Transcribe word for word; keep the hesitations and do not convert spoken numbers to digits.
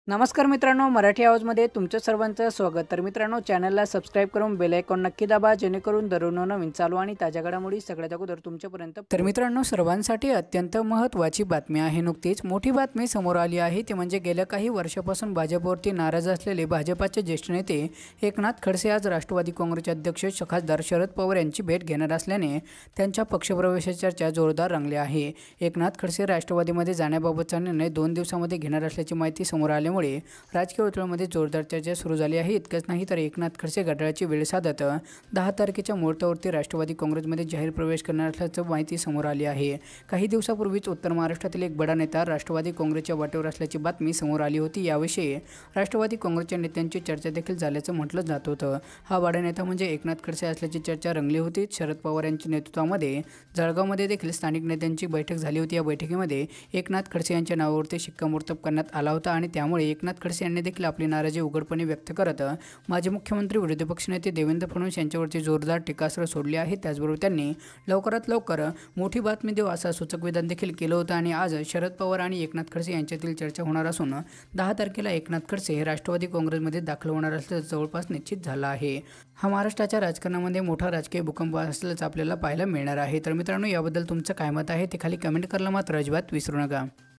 नमस्कार मित्रांनो, मराठी आवाजमध्ये तुमचं सर्वांचं स्वागत। तर मित्रांनो, चॅनलला सबस्क्राइब करून बेल आयकॉन नक्की दाबा, जेणेकरून दररोज नवीन चालू आणि ताज्या घडामोडी सगळ्यात अगोदर तुमच्यापर्यंत। तर मित्रांनो, सर्वांसाठी अत्यंत महत्त्वाची बातमी आहे। नुकतीच मोठी बातमी समोर आली आहे, ती म्हणजे गेल्या काही वर्षापासून भाजपवरती नाराज असलेले भाजपाचे ज्येष्ठ नेते एकनाथ खडसे आज राष्ट्रवादी काँग्रेसचे अध्यक्ष खासदार शरद पवार यांची भेट घेणार असल्याने त्यांच्या पक्षप्रवेशाची चर्चा जोरदार रंगली आहे। एकनाथ खडसे राष्ट्रवादीमध्ये जाण्याबाबतचा निर्णय दोन दिवसांमध्ये घेणार असल्याची माहिती समोर आली मुळे राजकीय वर्तुळामध्ये जोरदार चर्चा सुरू झाली आहे। इतकंच नाही तर एकनाथ खडसे घड्याळाची वेळ साधत दहा तारखेच्या मुहूर्तावरती राष्ट्रवादी काँग्रेसमध्ये जाहीर प्रवेश करणार असल्याची माहिती समोर आली आहे। काही दिवसापूर्वीच उत्तर महाराष्ट्रातील एक बडा नेता राष्ट्रवादी काँग्रेसच्या वाटेवर असल्याची बातमी समोर आली होती। याविषयी राष्ट्रवादी काँग्रेसच्या नेत्यांची चर्चा देखील झाल्याचं म्हटलं जात होतं। हा बडा नेता म्हणजे एकनाथ खडसे असल्याची चर्चा रंगली होती। शरद पवार यांच्या नेतृत्वामध्ये जळगावमध्ये देखील स्थानिक नेत्यांची बैठक झाली होती। या बैठकीमध्ये एकनाथ खडसे यांच्या नावावरती शिक्कामोर्तब करण्यात आला होता आणि त्यामुळे एकनाथ खडसे यांनी देखील आपली नाराजी उघडपणे व्यक्त करत माजी मुख्यमंत्री विरोधी पक्षनेते देवेंद्र फडणवीस यांच्यावरती जोरदार टीकास्त्र सोडले आहे। त्याचबरोबर त्यांनी लवकरात लवकर मोठी बातमी देऊ असं सूचक विधान देखील केलं होतं आणि आज शरद पवार आणि एकनाथ खडसे यांच्यातील चर्चा होणार असून दहा तारखेला एकनाथ खडसे हे राष्ट्रवादी काँग्रेसमध्ये दाखल होणार असल्याचं जवळपास निश्चित झालं आहे। हा महाराष्ट्राच्या राजकारणामध्ये मोठा राजकीय भूकंप असल्याचं आपल्याला पाहायला मिळणार आहे। तर मित्रांनो, याबद्दल तुमचं काय मत आहे ते खाली कमेंट करायला मात्र अजिबात विसरू नका।